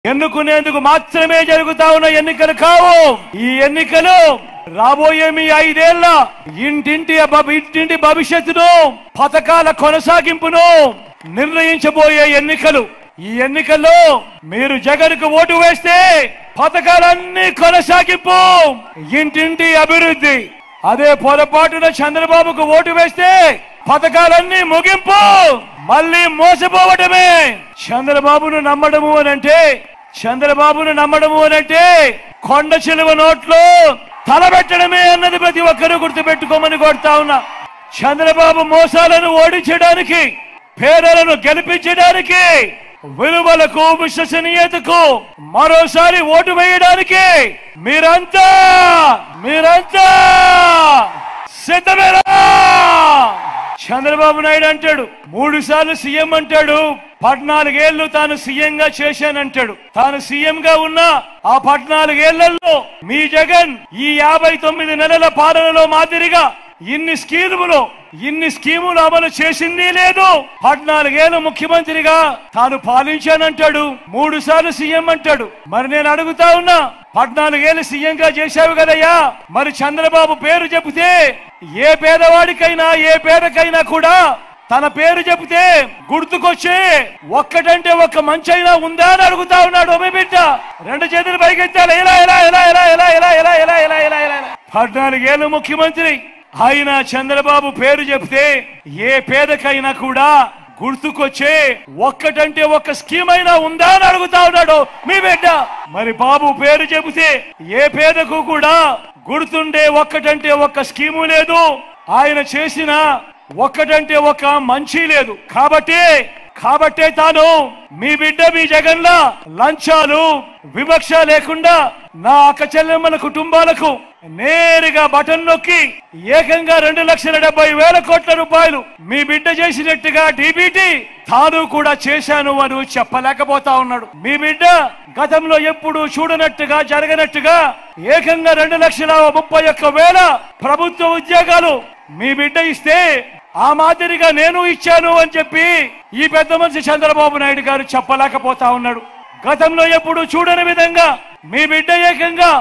ఎన్నుకునేందుకు మాత్రమే జరుగుతా ఉన్న ఎన్నికలు కావు. ఈ ఎన్నికలు రాబోయే మీ 5 ఏళ్ల ఇంటింటి భవిష్యత్తును, పథకాల కొనసాగింపును నిర్ణయించబోయే ఎన్నికలు. ఈ ఎన్నికల్లో మీరు జగన్కు ఓటు వేస్తే పథకాలన్నీ కొనసాగింపు, ఇంటింటి అభివృద్ధి. అదే పొరపాటున చంద్రబాబుకు ఓటు వేస్తే పథకాలన్నీ ముగింపు, మళ్ళీ మోసపోవటమే. చంద్రబాబును నమ్మడము అనంటే కొండ చిలువ నోట్లో తలబెట్టడమే అన్నది ప్రతి ఒక్కరూ గుర్తుపెట్టుకోమని కోరుతా ఉన్నా. చంద్రబాబు మోసాలను ఓడించడానికి, పేదలను గెలిపించడానికి, విలువలకు విశ్వసనీయతకు మరోసారి ఓటు వేయడానికి మీరంతా సిద్ధమేనా? చంద్రబాబు నాయుడు అంటాడు 3 సార్లు సీఎం అంటాడు, 14 ఏళ్లు తాను సీఎంగా చేశానంటాడు. తాను సీఎంగా ఉన్న ఆ 14 ఏళ్లలో మీ జగన్ ఈ 59 నెలల పాలనలో మాదిరిగా ఇన్ని స్కీములు అమలు చేసింది లేదు. 14 ఏళ్లు ముఖ్యమంత్రిగా తాను పాలించానంటాడు, 3 సార్లు సీఎం అంటాడు. మరి నేను అడుగుతా ఉన్నా, 14 ఏళ్లు సీఎంగా చేశావు కదయ్యా, మరి చంద్రబాబు పేరు చెబితే ఏ పేదవాడికైనా ఏ పేదకైనా కూడా తన పేరు చెబితే గుర్తుకొచ్చే ఒక్కటంటే ఒక్క మంచైనా ఉందా అని అడుగుతా ఉన్నాడు. మీ బిడ్డ 2 చేతులు పైకెత్తాలి. 14 ఏళ్లు ముఖ్యమంత్రి ఆయన చంద్రబాబు పేరు చెబితే ఏ పేదకైనా కూడా గుర్తుకొచ్చే ఒక్కటంటే ఒక్క స్కీమ్ అయినా ఉందా అని అడుగుతా ఉన్నాడు మీ బిడ్డ. మరి బాబు పేరు చెబితే ఏ పేదకు కూడా గుర్తుండే ఒక్కటంటే ఒక్క స్కీము లేదు, ఆయన చేసిన ఒక్కటంటే ఒక్క మంచి లేదు. కాబట్టే తాను మీ బిడ్డ మీ జగన్లా లంచాలు వివక్ష లేకుండా నా అక్క చెల్లెమ్మల కుటుంబాలకు నేరుగా బటన్ నొక్కి ఏకంగా 2,70,000 కోట్ల రూపాయలు మీ బిడ్డ చేసినట్టుగా డీబీటీ తాను కూడా చేశాను అని చెప్పలేకపోతా ఉన్నాడు. మీ బిడ్డ గతంలో ఎప్పుడు చూడనట్టుగా జరగనట్టుగా ఏకంగా 2,31,000 ప్రభుత్వ ఉద్యోగాలు మీ బిడ్డ ఇస్తే ఆ మాదిరిగా నేను ఇచ్చాను అని చెప్పి ఈ పెద్ద మనిషి చంద్రబాబు నాయుడు గారు చెప్పలేకపోతా ఉన్నాడు. గతంలో ఎప్పుడు చూడని విధంగా మీ బిడ్డ ఏకంగా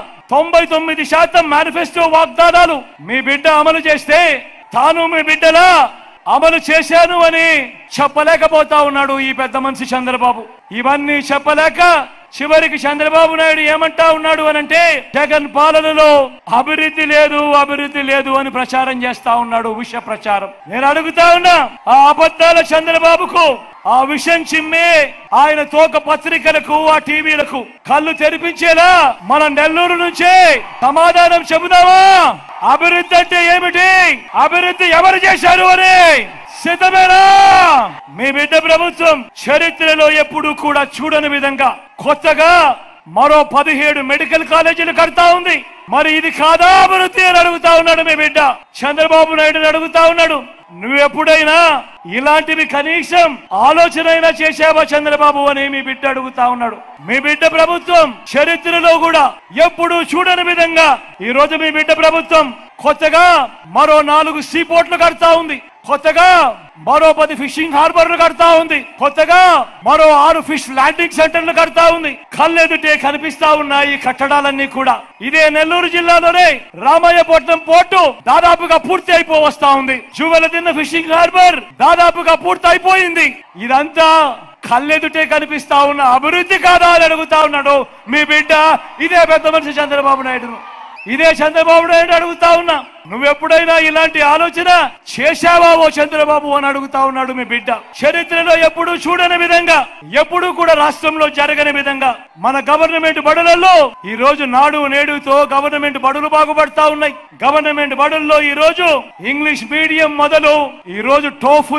99% మేనిఫెస్టో వాగ్దానాలు మీ బిడ్డ అమలు చేస్తే తాను మీ బిడ్డలా అమలు చేశాను అని చెప్పలేకపోతా ఉన్నాడు ఈ పెద్ద మనిషి చంద్రబాబు. ఇవన్నీ చెప్పలేక చివరికి చంద్రబాబు నాయుడు ఏమంటా ఉన్నాడు అనంటే జగన్ పాలనలో అభివృద్ధి లేదు అని ప్రచారం చేస్తా ఉన్నాడు, విష ప్రచారం. నేను అడుగుతా ఉన్నా, ఆ అబద్ధాల చంద్రబాబుకు ఆ విషయం చిమ్మే ఆయన తోక పత్రికలకు, ఆ టీవీలకు కళ్ళు తెరిపించేలా మన నెల్లూరు నుంచే సమాధానం చెబుదామా? అభివృద్ధి అంటే ఏమిటి, అభివృద్ధి ఎవరు చేశారు అని సిద్ధమేనా? మీ బిడ్డ ప్రభుత్వం చరిత్రలో ఎప్పుడు కూడా చూడని విధంగా కొత్తగా మరో 17 మెడికల్ కాలేజీలు కడతా ఉంది. మరి ఇది కాదా అభివృద్ధి అని అడుగుతా ఉన్నాడు మీ బిడ్డ. చంద్రబాబు నాయుడుని అడుగుతా ఉన్నాడు, నువ్వెప్పుడైనా ఇలాంటివి కనీసం ఆలోచన అయినా చేశావా చంద్రబాబు అని మీ బిడ్డ అడుగుతా ఉన్నాడు. మీ బిడ్డ ప్రభుత్వం చరిత్రలో కూడా ఎప్పుడు చూడని విధంగా ఈ రోజు మీ బిడ్డ ప్రభుత్వం కొత్తగా మరో 4 సీ పోర్ట్లు కడతా ఉంది, కొత్తగా మరో 10 ఫిషింగ్ హార్బర్లు కడతా ఉంది, కొత్తగా మరో 6 ఫిష్ ల్యాండింగ్ సెంటర్లు కడతా ఉంది. కళ్ళెదుటే కనిపిస్తా ఉన్నాయి కట్టడాలన్నీ కూడా. ఇదే నెల్లూరు జిల్లాలోనే రామయ్యపట్నం పోర్టు దాదాపుగా పూర్తి అయిపోవస్తా ఉంది. జువెలదిన్న ఫిషింగ్ హార్బర్ దాదాపుగా పూర్తి అయిపోయింది. ఇదంతా కళ్ళెదుటే కనిపిస్తా ఉన్న అభివృద్ధి కాదా అని అడుగుతా ఉన్నాడు మీ బిడ్డ. ఇదే పెద్ద మనిషి చంద్రబాబు నాయుడు. ఇదే చంద్రబాబు నాయుడు అడుగుతా ఉన్నా, నువ్వెప్పుడైనా ఇలాంటి ఆలోచన చేశావా ఓ చంద్రబాబు అని అడుగుతా ఉన్నాడు మీ బిడ్డ. చరిత్రలో ఎప్పుడు చూడని విధంగా, ఎప్పుడు కూడా రాష్ట్రంలో జరగని విధంగా మన గవర్నమెంట్ బడులలో ఈ రోజు నాడు నేడుతో గవర్నమెంట్ బడులు బాగుపడతా ఉన్నాయి. గవర్నమెంట్ బడుల్లో ఈ రోజు ఇంగ్లీష్ మీడియం మొదలు ఈ రోజు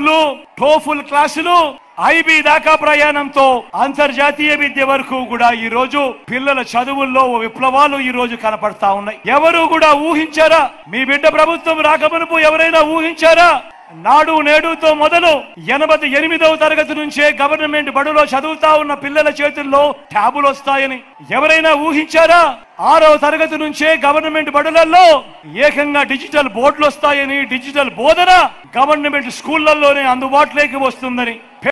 టోఫుల్ క్లాసులు, ఐబీ దాకా ప్రయాణంతో అంతర్జాతీయ విద్య వరకు కూడా ఈ రోజు పిల్లల చదువుల్లో విప్లవాలు ఈ రోజు కనపడతా ఉన్నాయి. ఎవరు కూడా ఊహించారా? మీ బిడ్డ ప్రభుత్వం రాకమునుపు ఎవరైనా ఊహించారా? నాడు నేడుతో మొదలు 88వ తరగతి నుంచే గవర్నమెంట్ బడులో చదువుతా ఉన్న పిల్లల చేతుల్లో ట్యాబులు వస్తాయని ఎవరైనా ఊహించారా? 6వ తరగతి నుంచే గవర్నమెంట్ బడులలో ఏకంగా డిజిటల్ బోర్డులు వస్తాయని, డిజిటల్ బోధన గవర్నమెంట్ స్కూళ్లలోనే అందుబాటులోకి వస్తుందని